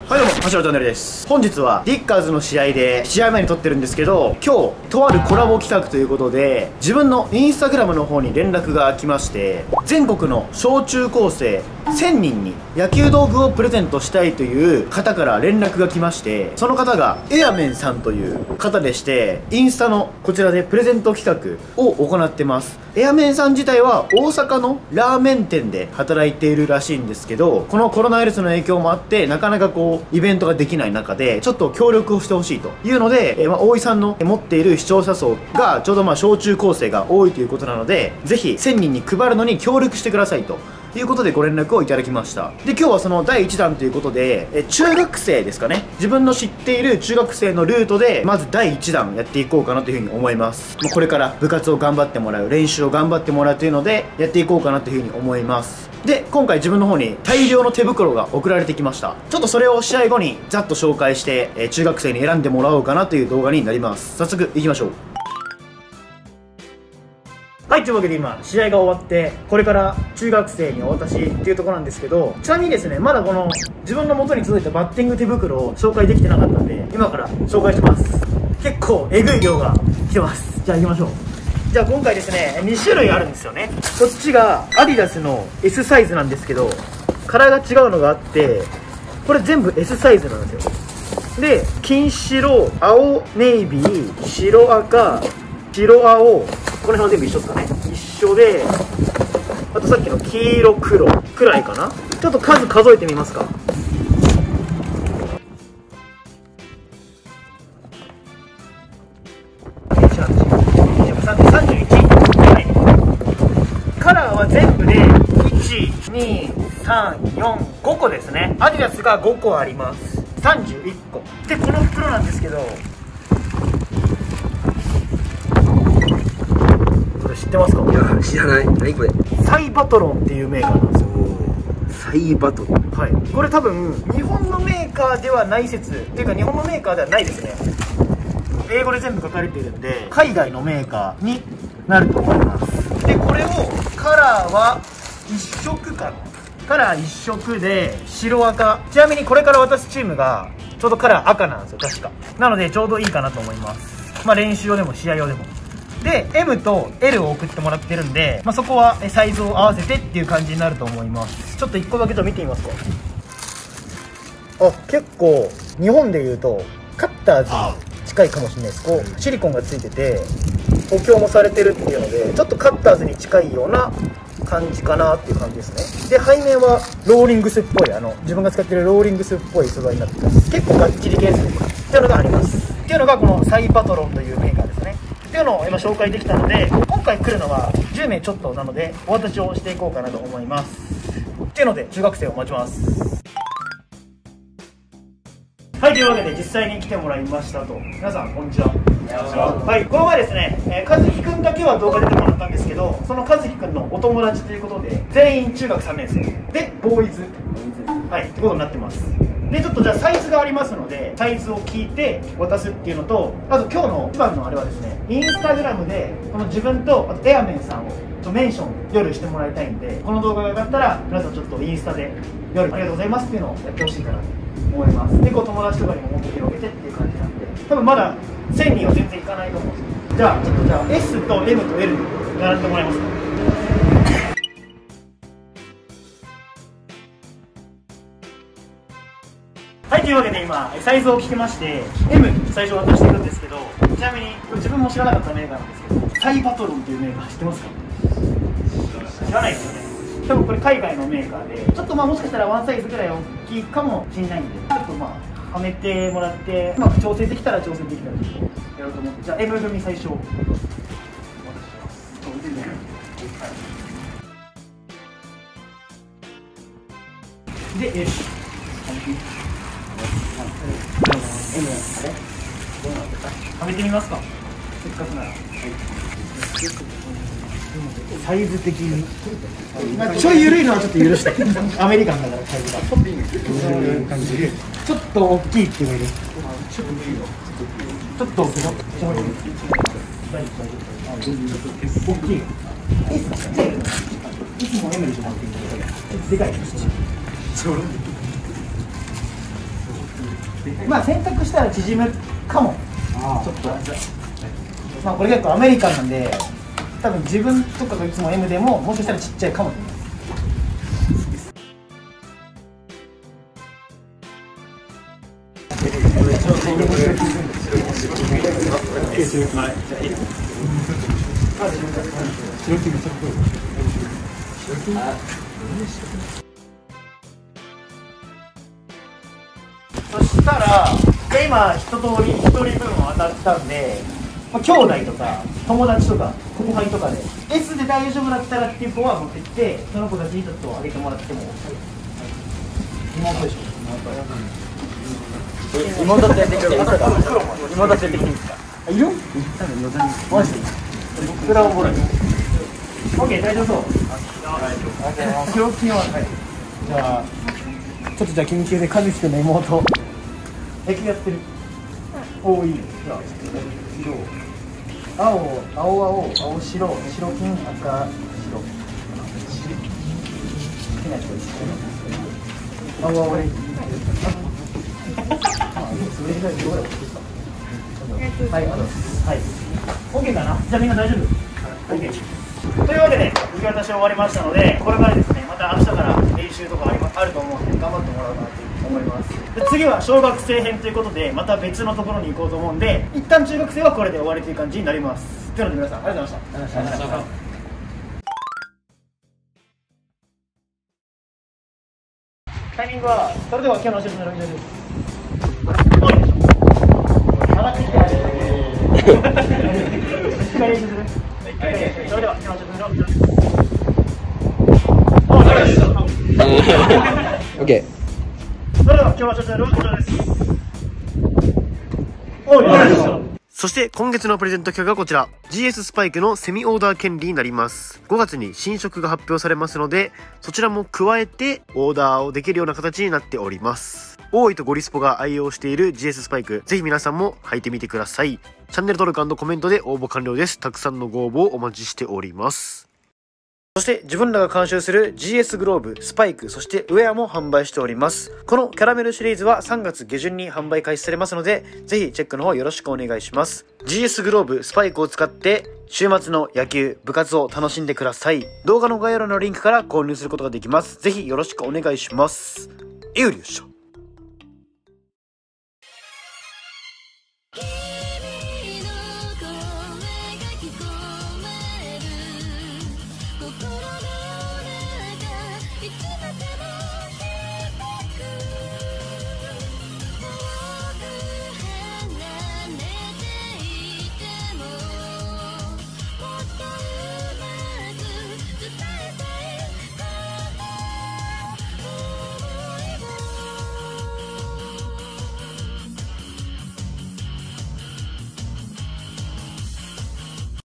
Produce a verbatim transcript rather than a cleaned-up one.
はいどうも、橋本チャンネルです。本日はディッカーズの試合で試合前に撮ってるんですけど、今日とあるコラボ企画ということで自分のインスタグラムの方に連絡が来まして、全国の小中高生せんにんに野球道具をプレゼントしたいという方から連絡が来まして、その方がエアメンさんという方でして、インスタのこちらでプレゼント企画を行ってます。エアメンさん自体は大阪のラーメン店で働いているらしいんですけど、このコロナウイルスの影響もあってなかなかこうイベントができない中でちょっと協力をしてほしいというので、えー、まあ大井さんの持っている視聴者層がちょうどまあ小中高生が多いということなので、ぜひせんにんに配るのに協力してくださいとということでご連絡をいただきました。で、今日はそのだいいちだんということで、え中学生ですかね、自分の知っている中学生のルートでまずだいいちだんやっていこうかなというふうに思います。もうこれから部活を頑張ってもらう、練習を頑張ってもらうというのでやっていこうかなというふうに思います。で、今回自分の方に大量の手袋が送られてきました。ちょっとそれを試合後にざっと紹介して、え中学生に選んでもらおうかなという動画になります。早速いきましょう。はい、というわけで今試合が終わってこれから中学生にお渡しっていうところなんですけど、ちなみにですね、まだこの自分の元に届いたバッティング手袋を紹介できてなかったんで今から紹介します。結構えぐい量が来てます。じゃあ行きましょう。じゃあ今回ですね、にしゅるいあるんですよね。こっちがアディダスの エス サイズなんですけど、カラーが違うのがあって、これ全部 エス サイズなんですよ。で、金白、青ネイビー、白赤、白青、この辺は全部一緒ですかね。一緒で、あとさっきの黄色黒くらいかな。ちょっと数数えてみますか。さんじゅういち、はい、カラーは全部でいち、に、さん、よん、ごこですね。アディダスがごこあります。さんじゅういっこで、この袋なんですけど、知ってますか？ いや、知らない。何これ？ サイバトロンっていうメーカーなんですよ。 サイバトロン。 はい。これ多分日本のメーカーではない説っていうか、日本のメーカーではないですね。英語で全部書かれているんで海外のメーカーになると思います。で、これをカラーは一色かな。カラー一色で白赤。ちなみにこれから渡すチームがちょうどカラー赤なんですよ、確か。なのでちょうどいいかなと思います。まあ練習用でも試合用でも。で エム と エル を送ってもらってるんで、まあ、そこはサイズを合わせてっていう感じになると思います。ちょっといっこだけじゃ見てみますか。あ、結構日本でいうとカッターズに近いかもしれないです。こうシリコンがついてて補強もされてるっていうので、ちょっとカッターズに近いような感じかなっていう感じですね。で、背面はローリングスっぽい、あの自分が使ってるローリングスっぽい素材になってます。結構ガッチリケースっていうのがあります。っていうのがこのサイパトロンというメーカーですね。っていうのを今紹介できたので、今回来るのはじゅうめいちょっとなのでお渡しをしていこうかなと思います。っていうので中学生を待ちます。はい、というわけで実際に来てもらいましたと。皆さんこんにちは。はい、この前ですね、えー、和樹くんだけは動画出てもらったんですけど、その和樹くんのお友達ということで全員中学さんねんせいでボーイズ、はい、ってことになってます。で、ちょっとじゃあサイズがありますのでサイズを聞いて渡すっていうのと、あと今日の一番のあれはですね、インスタグラムでこの自分とあとエアメンさんをとメンション夜してもらいたいんで、この動画が上がったら皆さんちょっとインスタで夜ありがとうございますっていうのをやってほしいかなと思います。で、こう友達とかにももっと広げてっていう感じなんで、多分まだせんにんは全然いかないと思うんですよ。じゃあちょっとじゃあ エス と エム と エル 並んでもらえますか。はい、というわけで今サイズを聞きまして エム 最初渡していくんですけど、ちなみにこれ自分も知らなかったメーカーなんですけど、サイバトロンっていうメーカー知ってますか？知らないですよね。多分これ海外のメーカーで、ちょっとまあもしかしたらワンサイズぐらい大きいかもしれないんで、ちょっとまあはめてもらってうまく調整できたら調整できたらちょっとやろうと思って、じゃあ エム 組最初お渡しします。そう全然、はい、で エル エム あれどうなってた？はめてみますか、せっかくなら。はい、サイズ的にちょい緩いのはちょっと許してアメリカンだからサイズがそういう感じで、ちょっと大きいって言われる。ちょっと大きいよ。ちょっと大きいよ。大きい。S だね。いつも エム でしょ。でかい。 まあ選択したら縮むかも。ちょっとまあこれ結構アメリカンなんで、多分自分とかがいつも エム でももしかしたらちっちゃいかもしれない。そしたらで今一通り一人分当たったんで、まあ、兄弟とか友達とか後輩とかで エス で大丈夫だったらっていう子は持ってきて、その子たちにちょっとあげてもらっても。妹でしょ。妹ってやってきていいですか？妹ってやってきていいですか？いる？多分余談にマジで僕らおもろい。オッケー、大丈夫そう。白金ははい。じゃあちょっとじゃあ緊急で和樹の妹野球やってる。おお、いい。じゃあ色青青青青白白金赤白好きな人です。青青で。はい、はい、OK かな。じゃあみんな大丈夫？ OK。というわけで受け渡し終わりましたので、これからですね、また明日から練習とかあり、あると思うので頑張ってもらおうかなと思います。で次は小学生編ということで、また別のところに行こうと思うんで、一旦中学生はこれで終わりという感じになります。というので皆さんありがとうございました。ありがとうございました。タイミングは、それでは今日のお仕事の以上です。上がってきてあげて。しっかり練習する。それでは今日のお仕事の以上です。 オッケー。 それでは今日のお仕事の以上です。おい、そして今月のプレゼント企画がこちら ジーエス スパイクのセミオーダー権利になります。ごがつに新色が発表されますので、そちらも加えてオーダーをできるような形になっております。大井とゴリスポが愛用している ジーエス スパイク、ぜひ皆さんも履いてみてください。チャンネル登録&コメントで応募完了です。たくさんのご応募をお待ちしております。そして自分らが監修する ジーエス グローブ、スパイク、そしてウェアも販売しております。このキャラメルシリーズはさんがつ下旬に販売開始されますので、ぜひチェックの方よろしくお願いします。ジーエス グローブ、スパイクを使って週末の野球、部活を楽しんでください。動画の概要欄のリンクから購入することができます。ぜひよろしくお願いします。エウリよっしゃ。